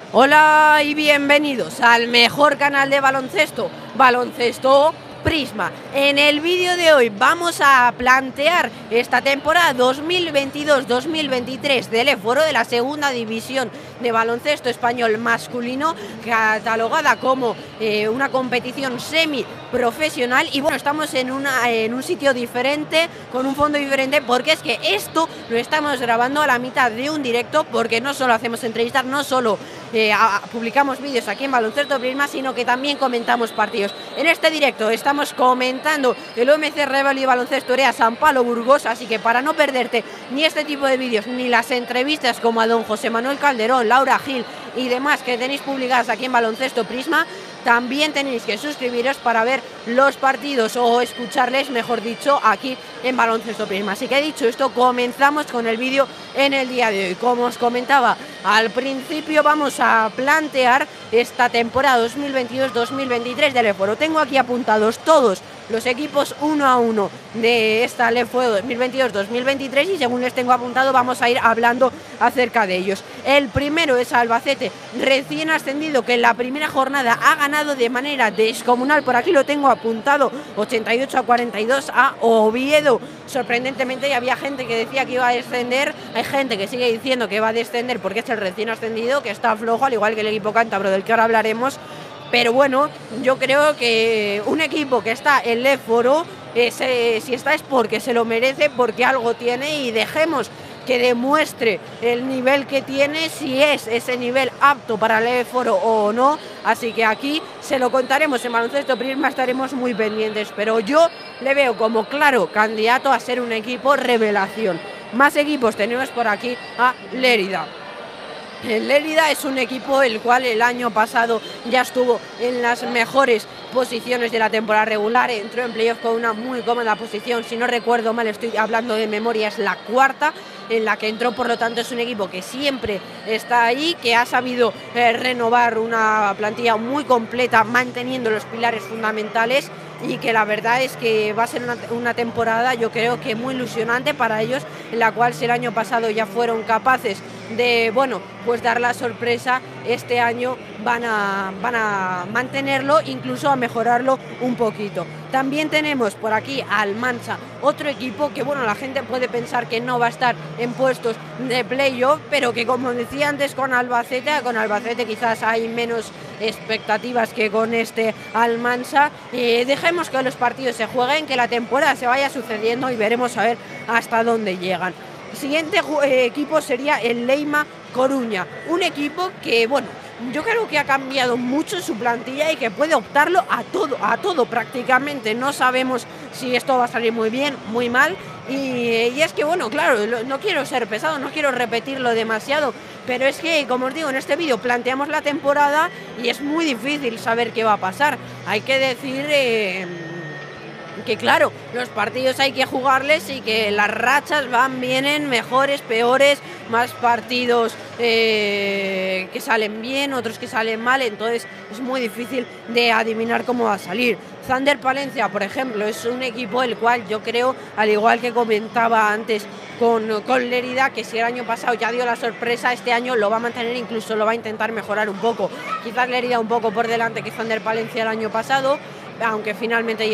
Hola y bienvenidos al mejor canal de baloncesto, Baloncesto Prisma. En el vídeo de hoy vamos a plantear esta temporada 2022-2023 del EFORO, de la segunda división de baloncesto español masculino, catalogada como una competición semiprofesional. Y bueno, estamos en un sitio diferente, con un fondo diferente, porque es que esto lo estamos grabando a la mitad de un directo, porque no solo hacemos entrevistas, no solo publicamos vídeos aquí en Baloncesto Prisma, sino que también comentamos partidos. En este directo estamos comentando el OMC Revel y Baloncesto Orea San Pablo Burgos, así que para no perderte ni este tipo de vídeos ni las entrevistas como a don José Manuel Calderón, Laura Gil y demás que tenéis publicadas aquí en Baloncesto Prisma, también tenéis que suscribiros para ver los partidos o escucharles, mejor dicho, aquí en Baloncesto Prisma. Así que dicho esto, comenzamos con el vídeo en el día de hoy. Como os comentaba al principio, vamos a plantear esta temporada 2022-2023 del EFORO. Tengo aquí apuntados todos los equipos uno a uno de esta EFORO 2022-2023 y según les tengo apuntado vamos a ir hablando acerca de ellos. El primero es Albacete, recién ascendido, que en la primera jornada ha ganado de manera descomunal, por aquí lo tengo apuntado, 88-42 a Oviedo. Sorprendentemente, había gente que decía que iba a descender, hay gente que sigue diciendo que va a descender porque es el recién ascendido, que está flojo, al igual que el equipo cántabro del que ahora hablaremos. Pero bueno, yo creo que un equipo que está en el EFORO, si está es porque se lo merece, porque algo tiene, y dejemos que demuestre el nivel que tiene, si es ese nivel apto para el EFORO o no. Así que aquí se lo contaremos en Baloncesto Prisma, estaremos muy pendientes, pero yo le veo como claro candidato a ser un equipo revelación. Más equipos tenemos por aquí a Lérida. El Lérida es un equipo el cual el año pasado ya estuvo en las mejores posiciones de la temporada regular, entró en playoff con una muy cómoda posición, si no recuerdo mal, estoy hablando de memoria, es la cuarta en la que entró, por lo tanto es un equipo que siempre está ahí, que ha sabido renovar una plantilla muy completa, manteniendo los pilares fundamentales, y que la verdad es que va a ser una temporada, yo creo que muy ilusionante para ellos, en la cual si el año pasado ya fueron capaces de, bueno, pues dar la sorpresa, este año van a mantenerlo, incluso a mejorarlo un poquito. También tenemos por aquí al Mansa, otro equipo que, bueno, la gente puede pensar que no va a estar en puestos de playoff, pero que, como decía antes con Albacete quizás hay menos expectativas que con este Almansa. Dejemos que los partidos se jueguen, que la temporada se vaya sucediendo y veremos a ver hasta dónde llegan. El siguiente equipo sería el Leima Coruña, un equipo que, bueno, yo creo que ha cambiado mucho su plantilla y que puede optarlo a todo prácticamente. No sabemos si esto va a salir muy bien, muy mal, y es que, bueno, claro, no quiero ser pesado, no quiero repetirlo demasiado, pero es que, como os digo, en este vídeo planteamos la temporada y es muy difícil saber qué va a pasar. Hay que decir que, claro, los partidos hay que jugarles y que las rachas vienen mejores, peores, más partidos que salen bien, otros que salen mal, entonces es muy difícil de adivinar cómo va a salir. Thunder Palencia, por ejemplo, es un equipo el cual yo creo, al igual que comentaba antes con Lérida, que si el año pasado ya dio la sorpresa, este año lo va a mantener, incluso lo va a intentar mejorar un poco. Quizás Lérida un poco por delante que Thunder Palencia el año pasado, aunque finalmente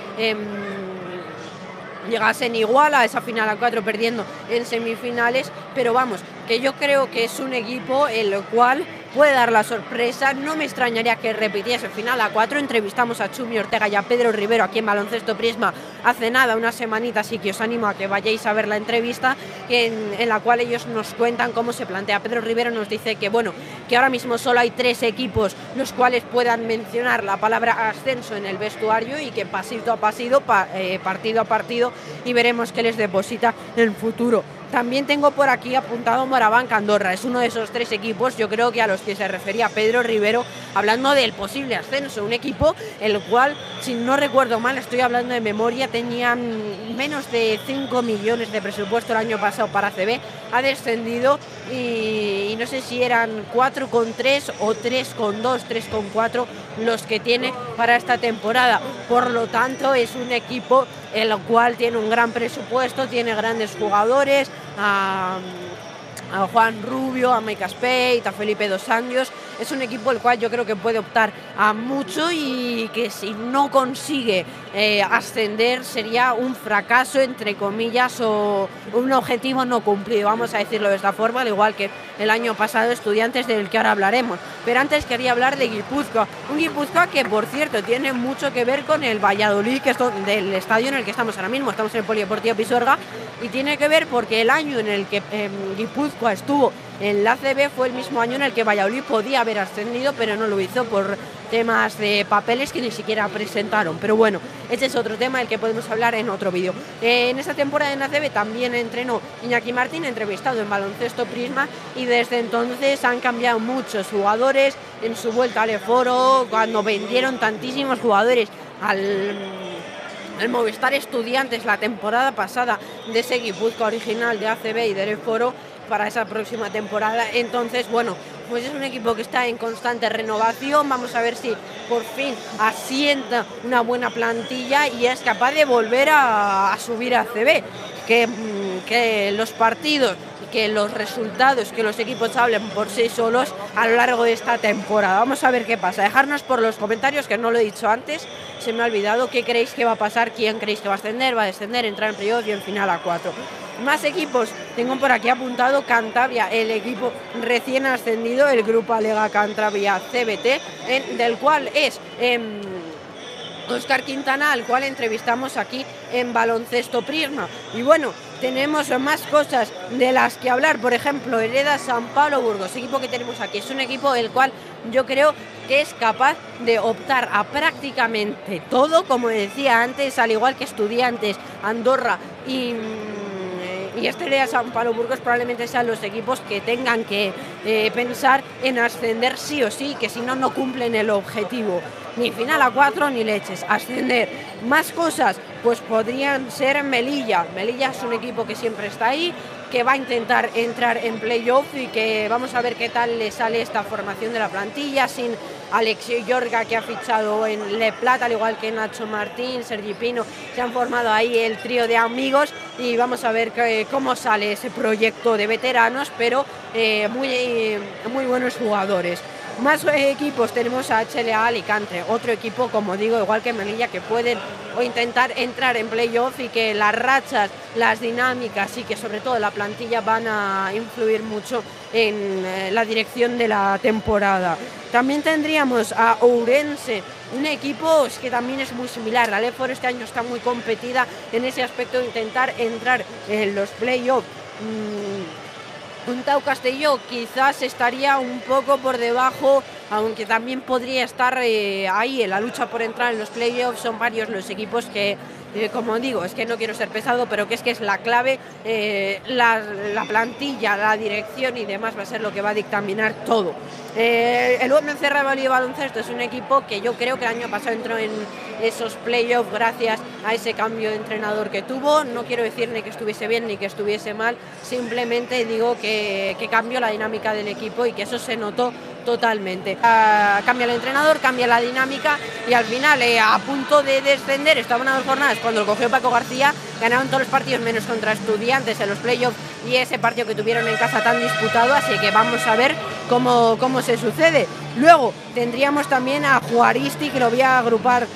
llegasen igual a esa final a 4, perdiendo en semifinales, pero vamos, que yo creo que es un equipo el cual puede dar la sorpresa. No me extrañaría que repitiese final a 4. Entrevistamos a Chumi Ortega y a Pedro Rivero aquí en Baloncesto Prisma hace nada, unas semanitas, así que os animo a que vayáis a ver la entrevista en la cual ellos nos cuentan cómo se plantea. Pedro Rivero nos dice que, bueno, que ahora mismo solo hay 3 equipos los cuales puedan mencionar la palabra ascenso en el vestuario, y que pasito a pasito, partido a partido, y veremos qué les deposita en el futuro. También tengo por aquí apuntado Moraván Andorra, es uno de esos 3 equipos, yo creo que a los que se refería Pedro Rivero, hablando del posible ascenso. Un equipo el cual, si no recuerdo mal, estoy hablando de memoria, tenían menos de 5 millones de presupuesto el año pasado para ACB, ha descendido y no sé si eran 4,3 o 3,2, 3,4 los que tiene para esta temporada. Por lo tanto, es un equipo el cual tiene un gran presupuesto, tiene grandes jugadores, a Juan Rubio, a Mike Spade, a Felipe Dos Anjos. Es un equipo el cual yo creo que puede optar a mucho y que si no consigue ascender sería un fracaso, entre comillas, o un objetivo no cumplido, vamos a decirlo de esta forma, al igual que el año pasado Estudiantes, del que ahora hablaremos. Pero antes quería hablar de Guipúzcoa, un Guipúzcoa que, por cierto, tiene mucho que ver con el Valladolid, que es del estadio en el que estamos ahora mismo, estamos en el Polideportivo Pisuerga, y tiene que ver porque el año en el que Guipúzcoa estuvo en la ACB fue el mismo año en el que Valladolid podía haber ascendido, pero no lo hizo por temas de papeles que ni siquiera presentaron. Pero bueno, ese es otro tema del que podemos hablar en otro vídeo. En esta temporada en ACB también entrenó Iñaki Martín, entrevistado en Baloncesto Prisma, y desde entonces han cambiado muchos jugadores en su vuelta al Foro, cuando vendieron tantísimos jugadores al Movistar Estudiantes la temporada pasada, de ese Guipúzcoa original de ACB y del Foro para esa próxima temporada. Entonces, bueno, pues es un equipo que está en constante renovación. Vamos a ver si por fin asienta una buena plantilla y es capaz de volver a subir a ACB, que los partidos, que los resultados, que los equipos hablen por sí solos a lo largo de esta temporada. Vamos a ver qué pasa. Dejarnos por los comentarios, que no lo he dicho antes, se me ha olvidado, qué creéis que va a pasar, quién creéis que va a ascender, va a descender, entrar en playoff y en final a 4. Más equipos, tengo por aquí apuntado Cantabria, el equipo recién ascendido, el Grupo Alega Cantabria CBT, del cual es Óscar Quintana, al cual entrevistamos aquí en Baloncesto Prisma. Y bueno, tenemos más cosas de las que hablar. Por ejemplo, Hereda San Pablo Burgos, equipo que tenemos aquí. Es un equipo el cual yo creo que es capaz de optar a prácticamente todo, como decía antes, al igual que Estudiantes, Andorra y Hereda San Pablo Burgos probablemente sean los equipos que tengan que pensar en ascender sí o sí, que si no, no cumplen el objetivo. Ni final a 4 ni leches, ascender. Más cosas, pues podrían ser Melilla. Melilla es un equipo que siempre está ahí, que va a intentar entrar en playoff y que vamos a ver qué tal le sale esta formación de la plantilla sin Alexei Yorga, que ha fichado en Le Plata, al igual que Nacho Martín, Sergi Pino. Se han formado ahí el trío de amigos y vamos a ver cómo sale ese proyecto de veteranos, pero muy buenos jugadores. Más equipos, tenemos a HLA Alicante, otro equipo, como digo, igual que Melilla, que pueden o intentar entrar en playoff y que las rachas, las dinámicas y que sobre todo la plantilla van a influir mucho en la dirección de la temporada. También tendríamos a Ourense, un equipo que también es muy similar. La Lefort este año está muy competida en ese aspecto de intentar entrar en los playoffs. Un Tau Castelló quizás estaría un poco por debajo, aunque también podría estar ahí en la lucha por entrar en los playoffs. Son varios los equipos que, como digo, es que no quiero ser pesado, pero que es la clave, la plantilla, la dirección y demás va a ser lo que va a dictaminar todo. El UMC Ravalí de Baloncesto es un equipo que yo creo que el año pasado entró en esos playoffs gracias a ese cambio de entrenador que tuvo. No quiero decir ni que estuviese bien ni que estuviese mal, simplemente digo que cambió la dinámica del equipo y que eso se notó totalmente. Cambia el entrenador, cambia la dinámica y al final, a punto de descender, estaban a 2 jornadas cuando lo cogió Paco García, ganaron todos los partidos menos contra Estudiantes en los playoffs y ese partido que tuvieron en casa tan disputado, así que vamos a ver cómo se sucede. Luego tendríamos también a Juaristi, que lo voy a agrupar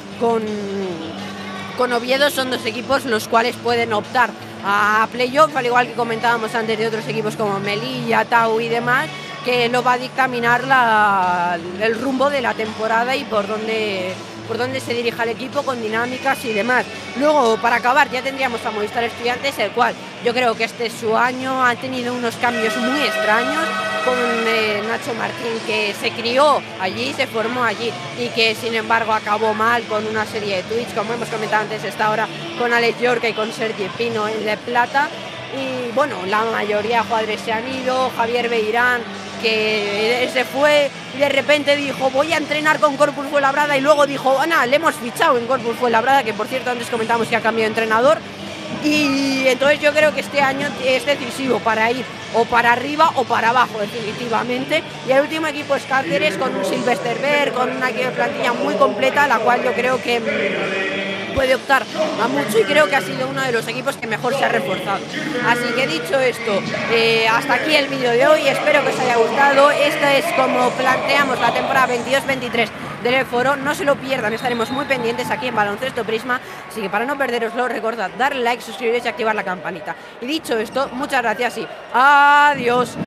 con Oviedo. Son dos equipos los cuales pueden optar a playoff, al igual que comentábamos antes de otros equipos como Melilla, Tau y demás, que lo va a dictaminar el rumbo de la temporada y por dónde se dirija el equipo, con dinámicas y demás. Luego, para acabar, ya tendríamos a Movistar Estudiantes, el cual yo creo que este es su año. Ha tenido unos cambios muy extraños con Nacho Martín, que se crió allí, se formó allí y que sin embargo acabó mal con una serie de tweets, como hemos comentado antes, está ahora con Alex Yorca y con Sergi Pino en Le Plata. Y bueno, la mayoría de jugadores se han ido. Javier Beirán, que se fue y de repente dijo voy a entrenar con Corpus Fuenlabrada y luego dijo, Ana, le hemos fichado en Corpus Fuenlabrada, que por cierto antes comentamos que ha cambiado de entrenador. Y entonces yo creo que este año es decisivo para ir o para arriba o para abajo definitivamente. Y el último equipo es Cáceres, con un Sylvester Berg, con una plantilla muy completa, la cual yo creo que puede optar a mucho y creo que ha sido uno de los equipos que mejor se ha reforzado. Así que dicho esto, hasta aquí el vídeo de hoy, espero que os haya gustado. Esta es como planteamos la temporada 22-23 del foro, no se lo pierdan, estaremos muy pendientes aquí en Baloncesto Prisma, así que para no perderoslo, recordad darle like, suscribiros y activar la campanita. Y dicho esto, muchas gracias y adiós.